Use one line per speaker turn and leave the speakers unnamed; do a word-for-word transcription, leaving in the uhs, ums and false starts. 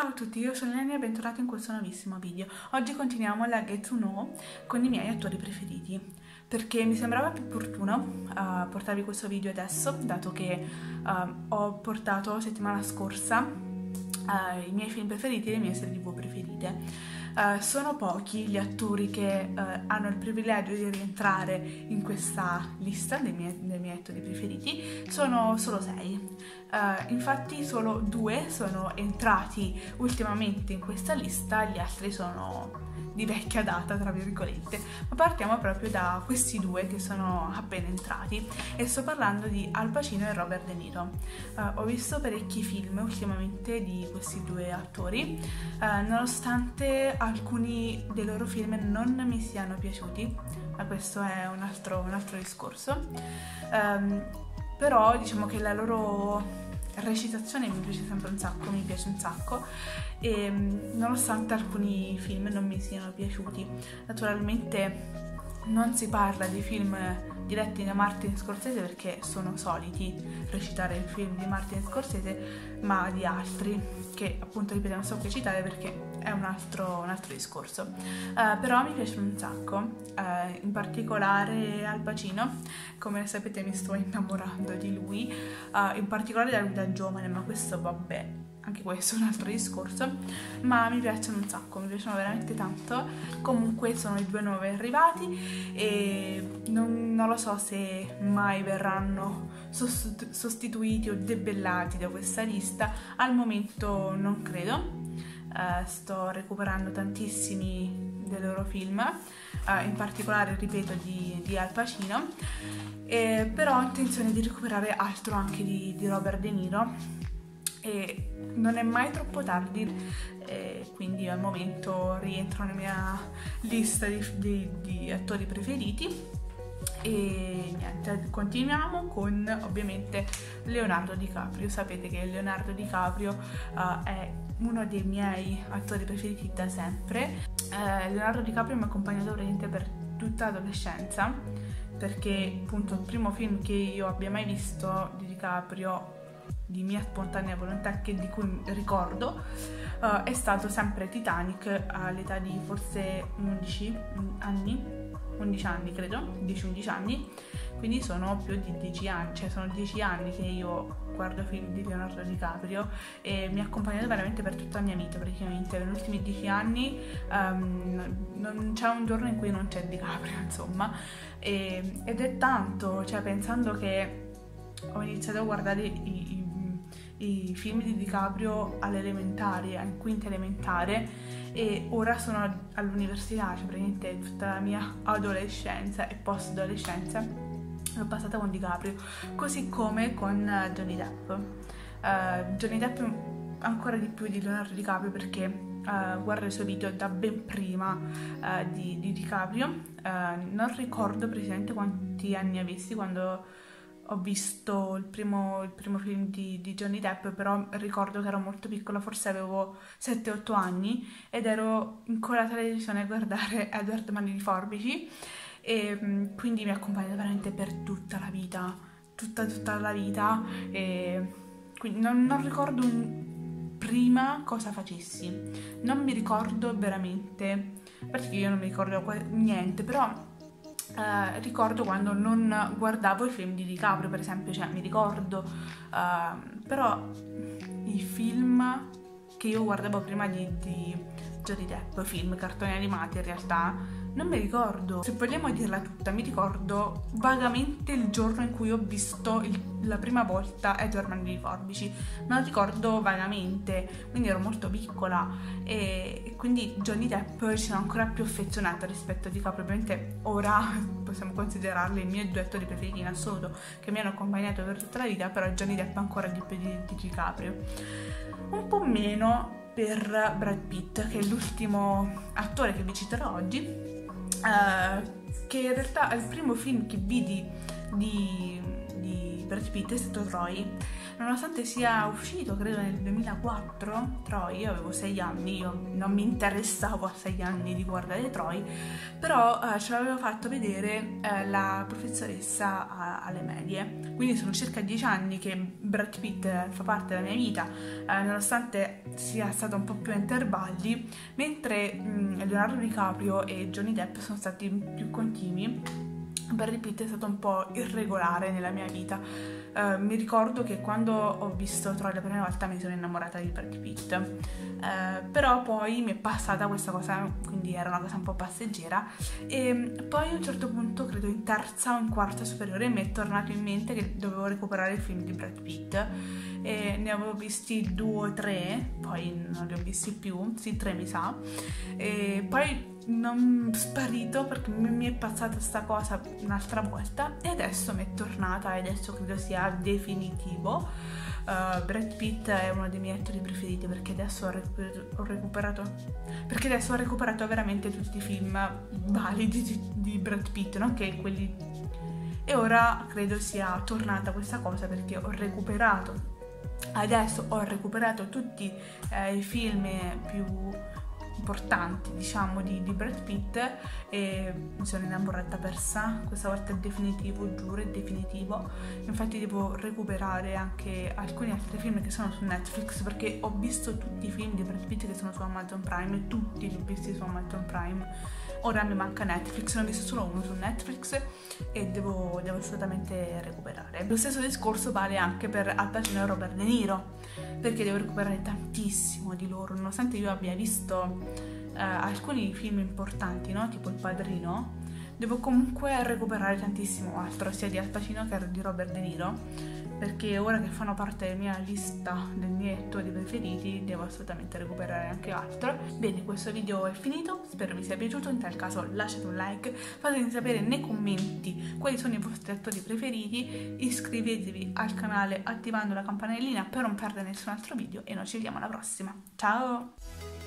Ciao a tutti, io sono Elena e bentornati in questo nuovissimo video. Oggi continuiamo la Get to Know con i miei attori preferiti, perché mi sembrava più opportuno uh, portarvi questo video adesso, dato che uh, ho portato settimana scorsa uh, i miei film preferiti e le mie serie tv preferite. Uh, sono pochi gli attori che uh, hanno il privilegio di rientrare in questa lista dei miei, dei miei attori preferiti, sono solo sei. Uh, infatti solo due sono entrati ultimamente in questa lista, gli altri sono di vecchia data, tra virgolette, ma partiamo proprio da questi due che sono appena entrati e sto parlando di Al Pacino e Robert De Niro. Uh, ho visto parecchi film ultimamente di questi due attori, uh, nonostante alcuni dei loro film non mi siano piaciuti, ma questo è un altro, un altro discorso. Um, però diciamo che la loro recitazione mi piace sempre un sacco, mi piace un sacco e nonostante alcuni film non mi siano piaciuti. Naturalmente non si parla di film diretti da Martin Scorsese perché sono soliti recitare il film di Martin Scorsese, ma di altri che appunto ripeto non so che citare perché è un altro, un altro discorso. Uh, però mi piace un sacco, uh, in particolare Al Pacino. Come sapete mi sto innamorando di lui, uh, in particolare da lui da giovane, ma questo vabbè, anche questo è un altro discorso, ma mi piacciono un sacco, mi piacciono veramente tanto. Comunque sono i due nuovi arrivati e non, non lo so se mai verranno sostituiti o debellati da questa lista, al momento non credo. Uh, sto recuperando tantissimi dei loro film, uh, in particolare, ripeto, di, di Al Pacino, e però ho intenzione di recuperare altro anche di, di Robert De Niro e non è mai troppo tardi, e quindi al momento rientro nella mia lista di, di, di attori preferiti. E niente, continuiamo con ovviamente Leonardo DiCaprio. Sapete che Leonardo DiCaprio uh, è uno dei miei attori preferiti da sempre. uh, Leonardo DiCaprio mi ha accompagnato veramente per tutta l'adolescenza, perché appunto il primo film che io abbia mai visto di DiCaprio di mia spontanea volontà, che di cui ricordo, uh, è stato sempre Titanic all'età di forse undici anni undici anni credo, dieci undici anni, quindi sono più di dieci anni, cioè sono dieci anni che io guardo film di Leonardo DiCaprio e mi ha accompagnato veramente per tutta la mia vita praticamente. Negli ultimi dieci anni um, non c'è un giorno in cui non c'è DiCaprio, insomma, e, ed è tanto, cioè pensando che ho iniziato a guardare i, i i film di DiCaprio all'elementare, in quinta elementare, e ora sono all'università, cioè praticamente tutta la mia adolescenza e post-adolescenza l'ho passata con DiCaprio, così come con Johnny Depp. Uh, Johnny Depp ancora di più di Leonardo DiCaprio perché uh, guardo i suoi video da ben prima uh, di, di DiCaprio. Uh, non ricordo precisamente quanti anni avessi quando ho visto il primo, il primo film di, di Johnny Depp, però ricordo che ero molto piccola, forse avevo sette otto anni ed ero incollata alla televisione a guardare Edward Mani di Forbici e quindi mi accompagna veramente per tutta la vita, tutta tutta la vita, e quindi non, non ricordo un, prima cosa facessi, non mi ricordo veramente, perché io non mi ricordo niente, però Uh, ricordo quando non guardavo i film di DiCaprio, per esempio, cioè mi ricordo, uh, però i film che io guardavo prima di, di Johnny Depp, film, cartoni animati in realtà, non mi ricordo. Se vogliamo dirla tutta, mi ricordo vagamente il giorno in cui ho visto il, la prima volta Edward Mani di Forbici, ma lo ricordo vagamente, quindi ero molto piccola e, e quindi Johnny Depp ci sono ancora più affezionata rispetto a DiCaprio. Ovviamente ora possiamo considerarli i miei due attori preferiti in assoluto, che mi hanno accompagnato per tutta la vita, però Johnny Depp ancora di più di, di DiCaprio. Un po' meno per Brad Pitt, che è l'ultimo attore che vi citerò oggi, Uh, che in realtà è il primo film che vidi di, di Brad Pitt è stato Troy. Nonostante sia uscito credo nel duemilaquattro Troy, io avevo sei anni, io non mi interessavo a sei anni di guardare Troy, però eh, ce l'avevo fatto vedere eh, la professoressa a, alle medie, quindi sono circa dieci anni che Brad Pitt fa parte della mia vita, eh, nonostante sia stato un po' più a intervalli, mentre mh, Leonardo DiCaprio e Johnny Depp sono stati più continui. Brad Pitt è stato un po' irregolare nella mia vita. Uh, mi ricordo che quando ho visto Troy la prima volta mi sono innamorata di Brad Pitt, uh, però poi mi è passata questa cosa, quindi era una cosa un po' passeggera, e poi a un certo punto, credo in terza o in quarta superiore, mi è tornato in mente che dovevo recuperare il film di Brad Pitt, e ne avevo visti due o tre, poi non li ho visti più, sì, tre mi sa, e poi non sparito perché mi è passata sta cosa un'altra volta e adesso mi è tornata, e adesso credo sia definitivo. uh, Brad Pitt è uno dei miei attori preferiti, perché adesso ho, recuper- ho recuperato perché adesso ho recuperato veramente tutti i film validi di, di Brad Pitt, nonché quelli, e ora credo sia tornata questa cosa perché ho recuperato adesso ho recuperato tutti eh, i film più importanti, diciamo, di, di Brad Pitt, e mi sono innamorata persa. Questa volta è definitivo, giuro, è definitivo. Infatti devo recuperare anche alcuni altri film che sono su Netflix, perché ho visto tutti i film di Brad Pitt che sono su Amazon Prime, tutti li ho visti su Amazon Prime. Ora mi manca Netflix, ne ho visto solo uno su Netflix e devo, devo assolutamente recuperare. Lo stesso discorso vale anche per Al Pacino e Robert De Niro, perché devo recuperare tantissimo di loro, nonostante io abbia visto eh, alcuni film importanti, no? Tipo Il Padrino, devo comunque recuperare tantissimo altro, sia di Al Pacino che di Robert De Niro, perché ora che fanno parte della mia lista dei miei attori preferiti devo assolutamente recuperare anche altro. Bene, questo video è finito, spero vi sia piaciuto, in tal caso lasciate un like, fatemi sapere nei commenti quali sono i vostri attori preferiti, iscrivetevi al canale attivando la campanellina per non perdere nessun altro video e noi ci vediamo alla prossima. Ciao!